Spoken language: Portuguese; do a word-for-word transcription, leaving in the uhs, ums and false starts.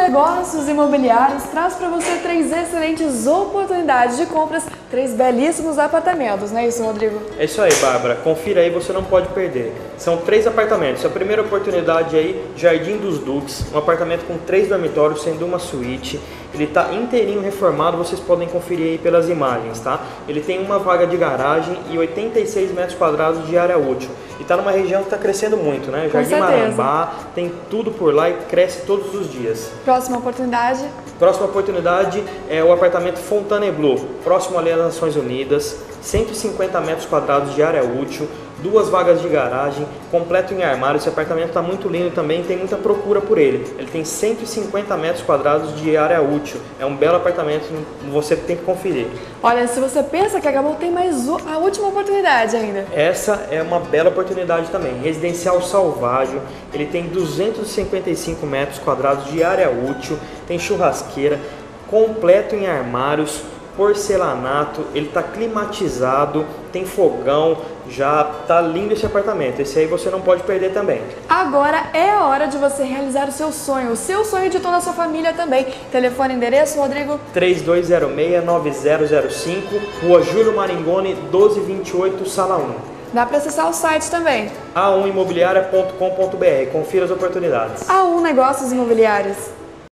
Negócios Imobiliários traz para você três excelentes oportunidades de compras, três belíssimos apartamentos, não é isso, Rodrigo? É isso aí, Bárbara. Confira aí, você não pode perder. São três apartamentos. A primeira oportunidade aí, Jardim dos Duques, um apartamento com três dormitórios, sendo uma suíte. Ele está inteirinho reformado, vocês podem conferir aí pelas imagens, tá? Ele tem uma vaga de garagem e oitenta e seis metros quadrados de área útil. E está numa região que está crescendo muito, né? Com Jardim certeza. Marambá, tem tudo por lá e cresce todos os dias. Próxima oportunidade. Próxima oportunidade é o apartamento Fontainebleau, próximo ali às Nações Unidas, cento e cinquenta metros quadrados de área útil, duas vagas de garagem, completo em armário. Esse apartamento está muito lindo também, tem muita procura por ele. Ele tem cento e cinquenta metros quadrados de área útil, é um belo apartamento, você tem que conferir. Olha, se você pensa que acabou, tem mais a última oportunidade ainda. Essa é uma bela oportunidade também, Residencial Salvágio, ele tem duzentos e cinquenta e cinco metros quadrados de área útil, tem churrasqueira, completo em armários, porcelanato, ele está climatizado, tem fogão, já tá lindo esse apartamento. Esse aí você não pode perder também. Agora é a hora de você realizar o seu sonho, o seu sonho de toda a sua família também. Telefone e endereço, Rodrigo? três dois zero seis, nove zero zero cinco, Rua Júlio Maringoni, doze vinte e oito, Sala um. Dá para acessar o site também. a um imobiliária ponto com ponto br. Confira as oportunidades. A um Negócios Imobiliários.